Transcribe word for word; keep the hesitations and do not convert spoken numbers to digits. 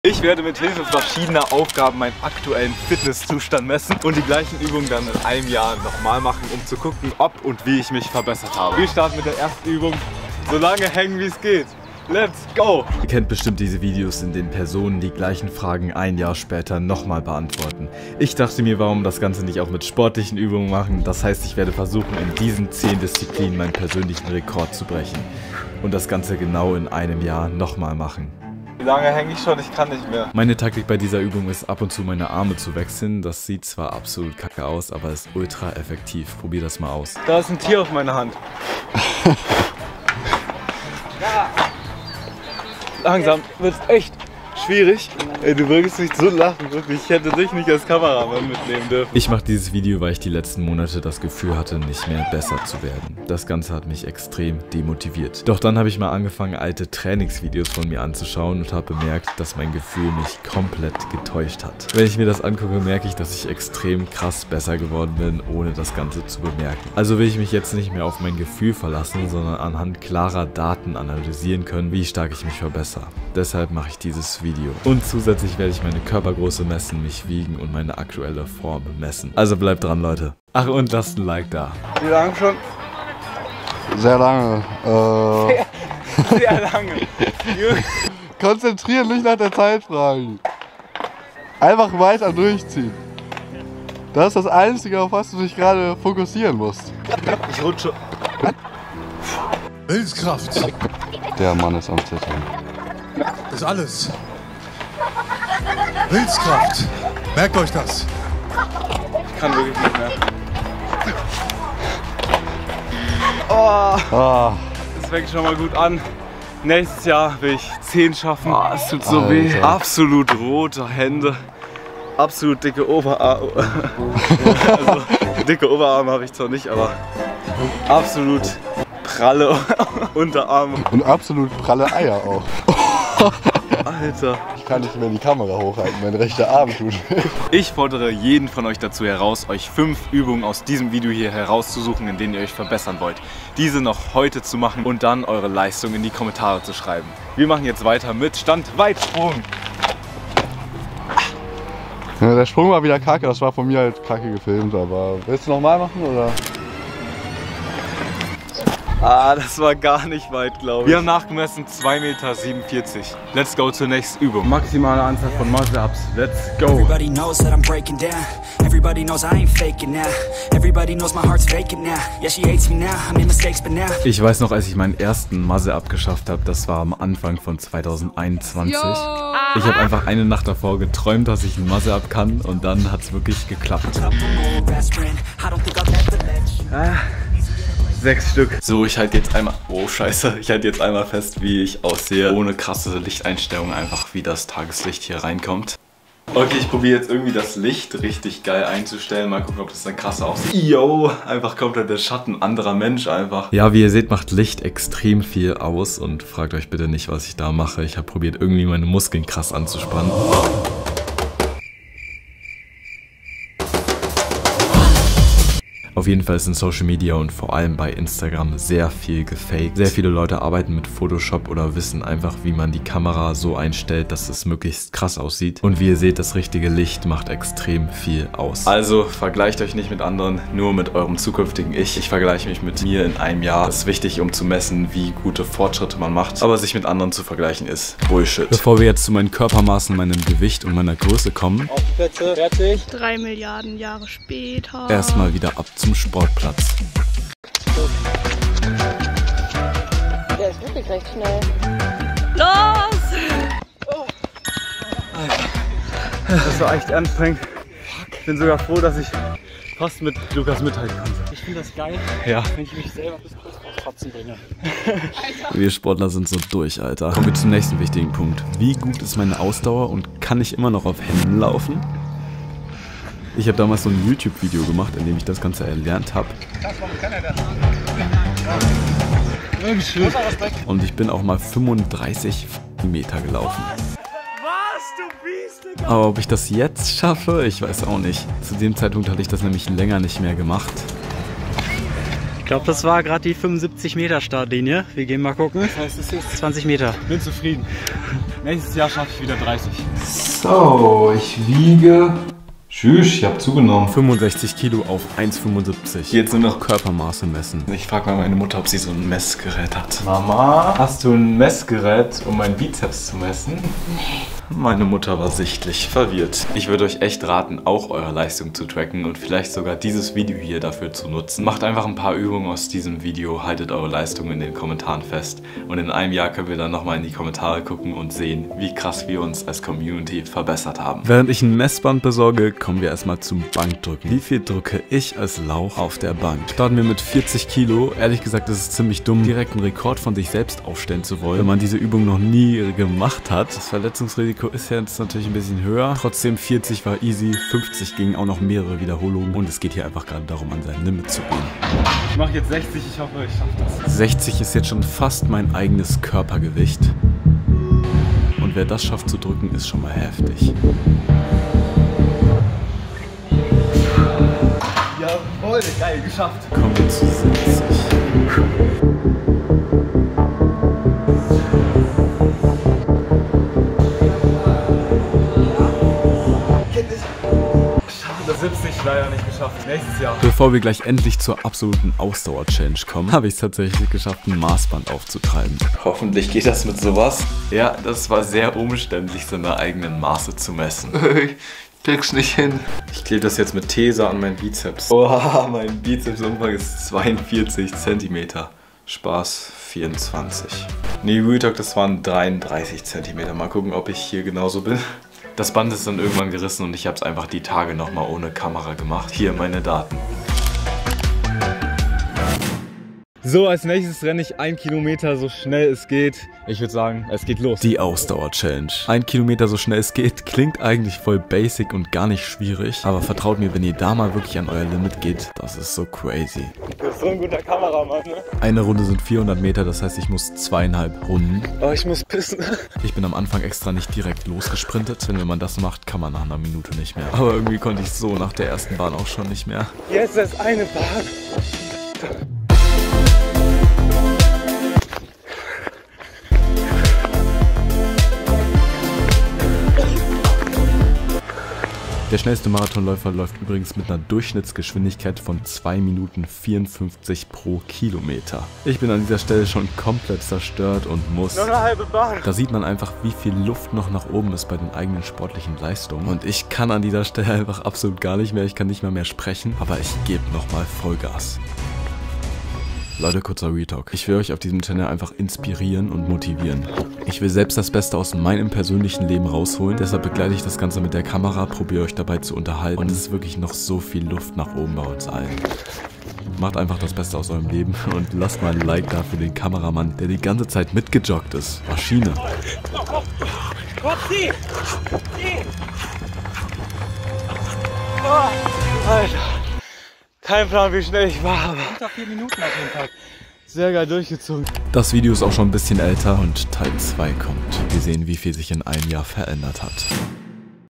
Ich werde mit Hilfe verschiedener Aufgaben meinen aktuellen Fitnesszustand messen und die gleichen Übungen dann in einem Jahr nochmal machen, um zu gucken, ob und wie ich mich verbessert habe. Wir starten mit der ersten Übung. So lange hängen, wie es geht. Let's go! Ihr kennt bestimmt diese Videos, in denen Personen die gleichen Fragen ein Jahr später nochmal beantworten. Ich dachte mir, warum das Ganze nicht auch mit sportlichen Übungen machen. Das heißt, ich werde versuchen, in diesen zehn Disziplinen meinen persönlichen Rekord zu brechen. Und das Ganze genau in einem Jahr nochmal machen. Wie lange hänge ich schon? Ich kann nicht mehr. Meine Taktik bei dieser Übung ist, ab und zu meine Arme zu wechseln. Das sieht zwar absolut kacke aus, aber ist ultra effektiv. Probier das mal aus. Da ist ein Tier auf meiner Hand. Langsam wird es echt schwierig. Ey, du wirkst nicht so lachen, wirklich. Ich hätte dich nicht als Kameramann mitnehmen dürfen. Ich mache dieses Video, weil ich die letzten Monate das Gefühl hatte, nicht mehr besser zu werden. Das Ganze hat mich extrem demotiviert. Doch dann habe ich mal angefangen, alte Trainingsvideos von mir anzuschauen und habe bemerkt, dass mein Gefühl mich komplett getäuscht hat. Wenn ich mir das angucke, merke ich, dass ich extrem krass besser geworden bin, ohne das Ganze zu bemerken. Also will ich mich jetzt nicht mehr auf mein Gefühl verlassen, sondern anhand klarer Daten analysieren können, wie stark ich mich verbessere. Deshalb mache ich dieses Video. Und zusätzlich werde ich meine Körpergröße messen, mich wiegen und meine aktuelle Form messen. Also bleibt dran, Leute. Ach, und lasst ein Like da. Wie lange schon? Sehr lange. Äh Sehr, sehr lange. Konzentrieren, nicht nach der Zeit fragen. Einfach weiter durchziehen. Das ist das Einzige, auf was du dich gerade fokussieren musst. Ich rutsche. Willenskraft. Der Mann ist am Zittern. Das ist alles. Willenskraft. Merkt euch das. Ich kann wirklich nicht mehr. Oh, Ah, das fängt schon mal gut an. Nächstes Jahr will ich zehn schaffen. Oh, es tut so Alter. weh. Absolut rote Hände. Absolut dicke Oberarme. Also, dicke Oberarme habe ich zwar nicht, aber absolut pralle Unterarme. und absolut pralle Eier auch. Alter. Ich kann nicht mehr die Kamera hochhalten, mein rechter Arm tut weh. Ich fordere jeden von euch dazu heraus, euch fünf Übungen aus diesem Video hier herauszusuchen, in denen ihr euch verbessern wollt. Diese noch heute zu machen und dann eure Leistung in die Kommentare zu schreiben. Wir machen jetzt weiter mit Standweitsprung. Ja, der Sprung war wieder kacke, das war von mir halt kacke gefilmt, aber willst du nochmal machen oder? Ah, das war gar nicht weit, glaube ich. Wir haben nachgemessen zwei Meter siebenundvierzig. Let's go zur nächsten Übung. Maximale Anzahl von Muscle-Ups. Let's go. Everybody knows that I'm breaking down. Everybody knows I ain't faking now. Everybody knows my heart's vacant now. Yeah, she hates me now. I made mistakes, but now. Ich weiß noch, als ich meinen ersten Muscle-Up geschafft habe, das war am Anfang von zweitausendeinundzwanzig. Yo. Ich habe einfach eine Nacht davor geträumt, dass ich ein Muscle-Up kann und dann hat es wirklich geklappt. Ah. Sechs Stück. So, ich halte jetzt einmal, oh scheiße, ich halte jetzt einmal fest, wie ich aussehe, ohne krasse Lichteinstellungen, einfach wie das Tageslicht hier reinkommt. Okay, ich probiere jetzt irgendwie das Licht richtig geil einzustellen, mal gucken, ob das dann krass aussieht. Yo, einfach komplett der Schatten, anderer Mensch einfach. Ja, wie ihr seht, macht Licht extrem viel aus und fragt euch bitte nicht, was ich da mache. Ich habe probiert, irgendwie meine Muskeln krass anzuspannen. Auf jeden Fall ist in Social Media und vor allem bei Instagram sehr viel gefaked. Sehr viele Leute arbeiten mit Photoshop oder wissen einfach, wie man die Kamera so einstellt, dass es möglichst krass aussieht. Und wie ihr seht, das richtige Licht macht extrem viel aus. Also vergleicht euch nicht mit anderen, nur mit eurem zukünftigen Ich. Ich vergleiche mich mit mir in einem Jahr. Das ist wichtig, um zu messen, wie gute Fortschritte man macht. Aber sich mit anderen zu vergleichen ist Bullshit. Bevor wir jetzt zu meinen Körpermaßen, meinem Gewicht und meiner Größe kommen, Auf die Plätze, fertig. Drei Milliarden Jahre später. erstmal wieder ab zum Sportplatz. Der ist wirklich recht schnell. Los! Das war echt anstrengend. Ich bin sogar froh, dass ich fast mit Lukas mithalten konnte. Ich finde das geil, Ja. wenn ich mich selber bis kurz vor Kotzen bringe. Wir Sportler sind so durch, Alter. Kommen wir zum nächsten wichtigen Punkt. Wie gut ist meine Ausdauer und kann ich immer noch auf Händen laufen? Ich habe damals so ein YouTube-Video gemacht, in dem ich das Ganze erlernt habe. Und ich bin auch mal fünfunddreißig Meter gelaufen. Aber ob ich das jetzt schaffe, ich weiß auch nicht. Zu dem Zeitpunkt hatte ich das nämlich länger nicht mehr gemacht. Ich glaube, das war gerade die fünfundsiebzig Meter Startlinie. Wir gehen mal gucken. Das heißt, es ist zwanzig Meter. Bin zufrieden. Nächstes Jahr schaffe ich wieder dreißig. So, ich wiege... Tschüss, ich habe zugenommen. fünfundsechzig Kilo auf eins Komma fünfundsiebzig. Jetzt nur noch Körpermaße messen. Ich frage mal meine Mutter, ob sie so ein Messgerät hat. Mama, hast du ein Messgerät, um meinen Bizeps zu messen? Nee. Meine Mutter war sichtlich verwirrt. Ich würde euch echt raten, auch eure Leistung zu tracken und vielleicht sogar dieses Video hier dafür zu nutzen. Macht einfach ein paar Übungen aus diesem Video, haltet eure Leistung in den Kommentaren fest. Und in einem Jahr können wir dann nochmal in die Kommentare gucken und sehen, wie krass wir uns als Community verbessert haben. Während ich ein Messband besorge, kommen wir erstmal zum Bankdrücken. Wie viel drücke ich als Lauch auf der Bank? Starten wir mit vierzig Kilo. Ehrlich gesagt, ist es ziemlich dumm, direkt einen Rekord von sich selbst aufstellen zu wollen, wenn man diese Übung noch nie gemacht hat. Das Verletzungsrisiko ist jetzt natürlich ein bisschen höher. Trotzdem vierzig war easy, fünfzig gingen auch noch mehrere Wiederholungen und es geht hier einfach gerade darum, an sein Limit zu gehen. Ich mache jetzt sechzig, ich hoffe, ich schaffe das. sechzig ist jetzt schon fast mein eigenes Körpergewicht. Und wer das schafft zu drücken, ist schon mal heftig. Jawohl, geil, geschafft. Kommen wir zu siebzig. siebzig leider nicht geschafft. Nächstes Jahr. Bevor wir gleich endlich zur absoluten Ausdauer-Challenge kommen, habe ich es tatsächlich geschafft, ein Maßband aufzutreiben. Hoffentlich geht das mit sowas. Ja, das war sehr umständlich, seine eigenen Maße zu messen. Ich krieg's nicht hin. Ich klebe das jetzt mit Tesa an meinen Bizeps. Oha, mein Bizepsumfang ist zweiundvierzig Zentimeter. Spaß, vierundzwanzig. Nee, Real Talk, das waren dreiunddreißig Zentimeter. Mal gucken, ob ich hier genauso bin. Das Band ist dann irgendwann gerissen und ich habe es einfach die Tage nochmal ohne Kamera gemacht. Hier meine Daten. So, als nächstes renne ich ein Kilometer so schnell es geht. Ich würde sagen, es geht los. Die Ausdauer-Challenge. Ein Kilometer so schnell es geht klingt eigentlich voll basic und gar nicht schwierig. Aber vertraut mir, wenn ihr da mal wirklich an euer Limit geht, das ist so crazy. Du bist so ein guter Kameramann, ne? Eine Runde sind vierhundert Meter, das heißt, ich muss zweieinhalb Runden. Oh, ich muss pissen. Ich bin am Anfang extra nicht direkt losgesprintet, denn wenn man das macht, kann man nach einer Minute nicht mehr. Aber irgendwie konnte ich so nach der ersten Bahn auch schon nicht mehr. Jetzt ist eine Bahn. Der schnellste Marathonläufer läuft übrigens mit einer Durchschnittsgeschwindigkeit von zwei Minuten vierundfünfzig pro Kilometer. Ich bin an dieser Stelle schon komplett zerstört und muss... Nur eine halbe Bahn. Da sieht man einfach, wie viel Luft noch nach oben ist bei den eigenen sportlichen Leistungen. Und ich kann an dieser Stelle einfach absolut gar nicht mehr. Ich kann nicht mal mehr sprechen, aber ich gebe nochmal Vollgas. Leute, kurzer Real Talk. Ich will euch auf diesem Channel einfach inspirieren und motivieren. Ich will selbst das Beste aus meinem persönlichen Leben rausholen. Deshalb begleite ich das Ganze mit der Kamera, probiere euch dabei zu unterhalten. Und es ist wirklich noch so viel Luft nach oben bei uns allen. Macht einfach das Beste aus eurem Leben und lasst mal ein Like da für den Kameramann, der die ganze Zeit mitgejoggt ist. Maschine. Alter. Kein Plan, wie schnell ich war, aber unter vier Minuten auf jeden Fall. Sehr geil durchgezogen. Das Video ist auch schon ein bisschen älter und Teil zwei kommt. Wir sehen, wie viel sich in einem Jahr verändert hat.